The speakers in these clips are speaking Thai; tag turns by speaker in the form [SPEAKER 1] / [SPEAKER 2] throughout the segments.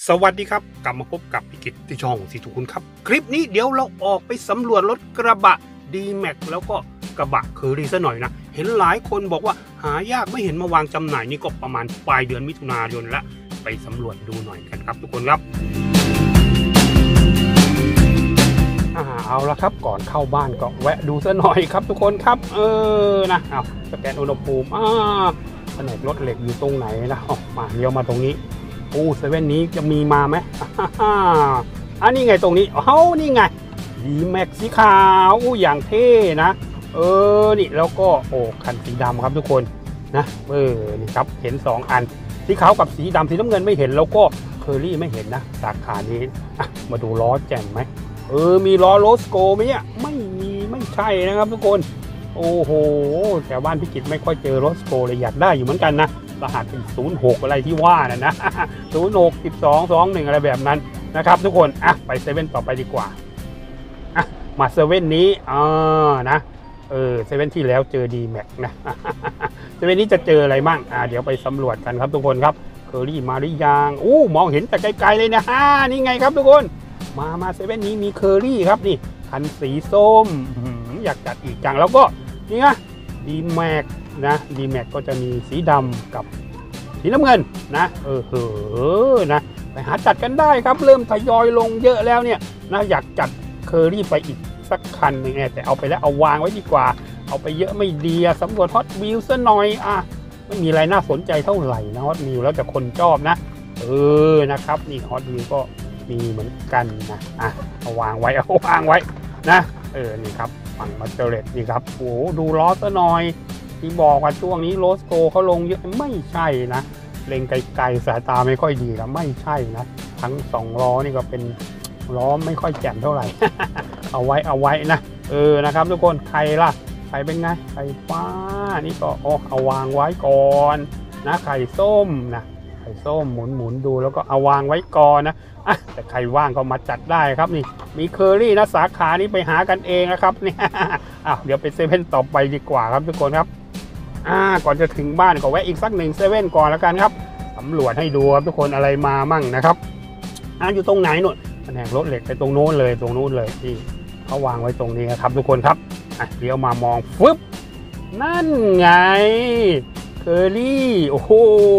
[SPEAKER 1] สวัสดีครับกลับมาพบกับพี่กิตที่ช่องสีทุกคุณครับคลิปนี้เดี๋ยวเราออกไปสำรวจรถกระบะ D-Max แล้วก็กระบะเคอรี่ซะหน่อยนะเห็นหลายคนบอกว่าหายากไม่เห็นมาวางจำหน่ายนี่ก็ประมาณปลายเดือนมิถุนายนละไปสำรวจดูหน่อยกันครับทุกคนครับเอาละครับก่อนเข้าบ้านก็แวะดูซะหน่อยครับทุกคนครับนะเอาสแกนอุณหภูมิแผนกรถเหล็กอยู่ตรงไหนนะมาเลี้ยวมาตรงนี้เซเว่นนี้จะมีมาไหมนี่ไงตรงนี้นี่ไงD-Maxสีขาวอย่างเท่นะนี่แล้วก็คันสีดำครับทุกคนนะนี่ครับเห็น2อันสีขาวกับสีดำสีน้ำเงินไม่เห็นแล้วก็เคอรี่ไม่เห็นนะสาขานี้มาดูล้อแจ่มไหมมีล้อโรสโกไหมเนี่ยไม่มีไม่ใช่นะครับทุกคนโอ้โหแต่บ้านพี่กิตไม่ค่อยเจอโรสโกเลยอยากได้อยู่เหมือนกันนะรหัสเป็น06อะไรที่ว่านะ06 12 21อะไรแบบนั้นนะครับทุกคนไปเซเว่นต่อไปดีกว่ามาเซเว่นนี้นะเซเว่นที่แล้วเจอD-Maxนะเซเว่นนี้จะเจออะไรบ้างเดี๋ยวไปสำรวจกันครับทุกคนครับเคอรี่มาหรือยังมองเห็นแต่ไกลๆเลยนะนี่ไงครับทุกคนมาเซเว่นนี้มีเคอรี่ครับนี่คันสีส้มอยากจัดอีกจังแล้วก็นี่ไงD-MaxนะD-Maxก็จะมีสีดำกับสีน้ำเงินนะนะไปหาจัดกันได้ครับเริ่มทยอยลงเยอะแล้วเนี่ยนะอยากจัดเคอรี่ไปอีกสักคันหนึ่งแต่เอาไปแล้วเอาวางไว้ดีกว่าเอาไปเยอะไม่ดีสำรวจฮอตวิวซะหน่อยไม่มีอะไรน่าสนใจเท่าไหร่นะฮอตวิวแล้วแต่คนชอบนะนะครับนี่ฮอตวิวก็มีเหมือนกันนะเอาวางไว้นะนี่ครับฝั่งมาเจเรตนี่ครับดูล้อซะหน่อยที่บอกว่าช่วงนี้โรสโกเขาลงเยอะไม่ใช่นะเล็งไกลๆสายตาไม่ค่อยดีครับไม่ใช่นะทั้ง2ล้อนี่ก็เป็นล้อไม่ค่อยแจ่มเท่าไหร่ เอาไว้นะนะครับทุกคนใครล่ะใครเป็นไงไข่ฟ้านี่ก็เอาวางไว้ก่อนนะไข่ส้มนะไข่ส้มหมุนดูแล้วก็เอาวางไว้ก่อนนะแต่ใครว่างก็มาจัดได้ครับนี่มีเคอรี่นะสาขานี้ไปหากันเองนะครับเนี่ยเดี๋ยวไปเซเว่นต่อไปดีกว่าครับทุกคนครับก่อนจะถึงบ้านก็แวะอีกสัก1เซเว่นก่อนแล้วกันครับสำรวจให้ดูครับทุกคนอะไรมามั่งนะครับอยู่ตรงไหนนู่นแผนกรถเหล็กไปตรงโน้นเลยที่เขาวางไว้ตรงนี้ครับทุกคนครับเดี๋ยวมามองฟึบนั่นไงเคอรี่โอ้โห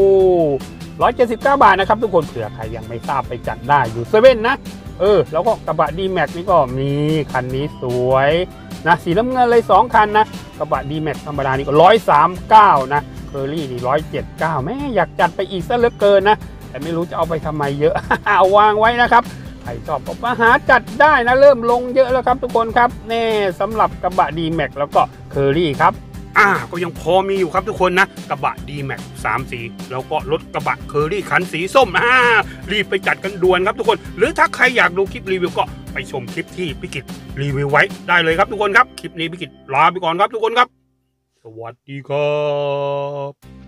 [SPEAKER 1] 179 บาทนะครับทุกคนเผื่อใครยังไม่ทราบไปจัดได้อยู่เซเว่นนะแล้วก็กระบะD-Maxนี่ก็มีคันนี้สวยนะสีน้ำเงินเลย2คันนะกระบะD-Maxธรรมดานี่ก็139นะเคอรี่นี่179แม่อยากจัดไปอีกซะเหลือเกินนะแต่ไม่รู้จะเอาไปทำไมเยอะ เอาวางไว้นะครับใครชอบก็มาหาจัดได้นะเริ่มลงเยอะแล้วครับทุกคนครับแน่สำหรับกระบะD-Maxแล้วก็เคอรี่ครับก็ยังพอมีอยู่ครับทุกคนนะกระบะD-Max 3 สีแล้วก็รถกระบะเคอรี่คันสีส้มรีบไปจัดกันด่วนครับทุกคนหรือถ้าใครอยากดูคลิปรีวิวก็ไปชมคลิปที่พี่กิตรีวิวไว้ได้เลยครับทุกคนครับคลิปนี้พี่กิตลาไปก่อนครับทุกคนครับสวัสดีครับ